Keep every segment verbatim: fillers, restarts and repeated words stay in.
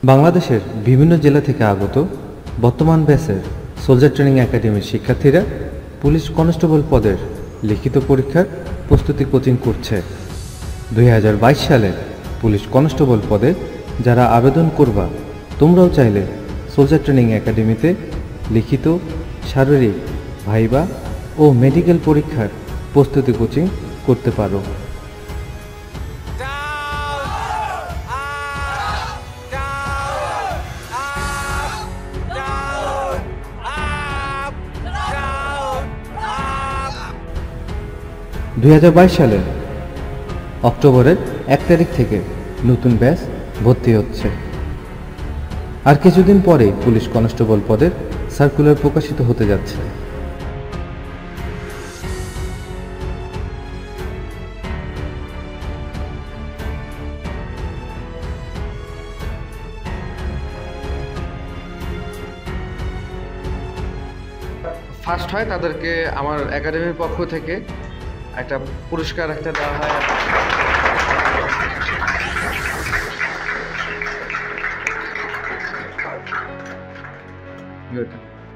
বাংলাদেশের বিভিন্ন জেলা থেকে আগত বর্তমান ব্যাচের সোলজার ট্রেনিং একাডেমির শিক্ষার্থীরা পুলিশ কনস্টেবল পদের লিখিত পরীক্ষার প্রস্তুতি কোচিং করছে। দুই হাজার বাইশ সালে পুলিশ কনস্টেবল পদে যারা আবেদন করবা, তোমরাও চাইলে সোলজার ট্রেনিং একাডেমিতে লিখিত, শারীরিক, ভাইবা ও মেডিকেল পরীক্ষার প্রস্তুতি কোচিং করতে পারো। দুই হাজার বাইশ সালের অক্টোবরের এক তারিখ থেকে নতুন ব্যাচ ভর্তি হচ্ছে। আর কিছুদিন পরে পুলিশ কনস্টেবল পদের সার্কুলার প্রকাশিত হতে যাচ্ছে। ফার্স্ট হয় তাদেরকে আমার একাডেমির পক্ষ থেকে একটা পুরস্কার একটা দেওয়া হয়। Good.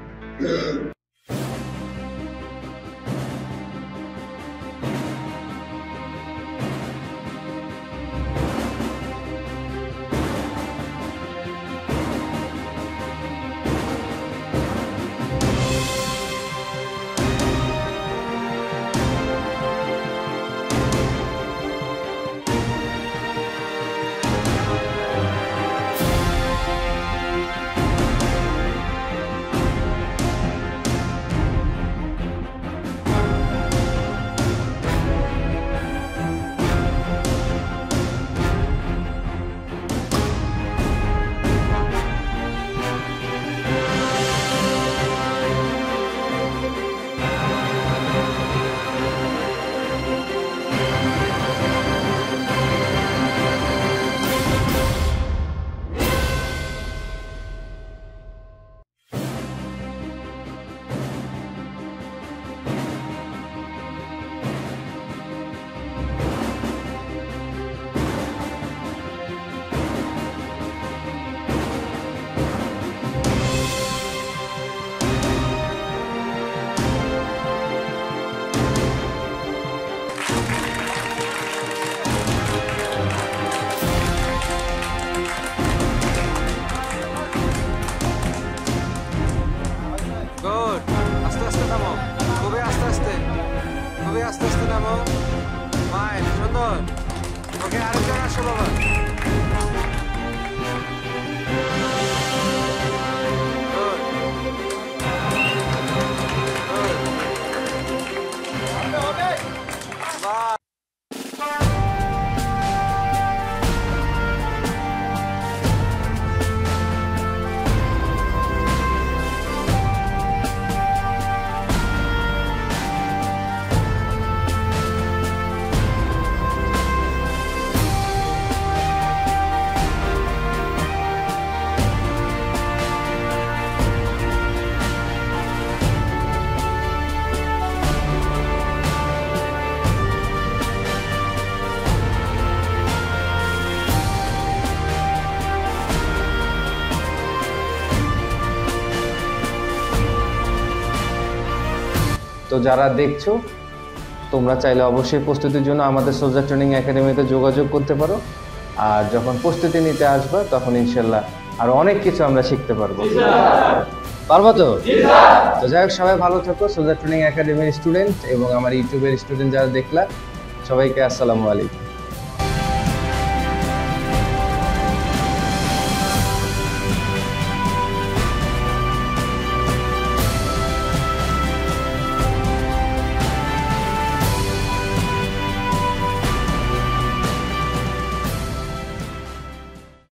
Good. আস্তে আস্তে নামো, খুবই আস্তে আস্তে, খুবই আস্তে আস্তে নামো। ফাইন, সুন্দর। ওকে, আরেকজন আসো বাবা। তো যারা দেখছো, তোমরা চাইলে অবশ্যই প্রস্তুতির জন্য আমাদের সোলজার ট্রেনিং একাডেমিতে যোগাযোগ করতে পারো। আর যখন প্রস্তুতি নিতে আসবা, তখন ইনশাল্লাহ আরো অনেক কিছু আমরা শিখতে পারবো। পারবো তো? তো যাই হোক, সবাই ভালো থাকো। সোলজার ট্রেনিং একাডেমির স্টুডেন্ট এবং আমার ইউটিউবের স্টুডেন্ট যারা দেখলা, সবাইকে আসসালামু আলাইকুম।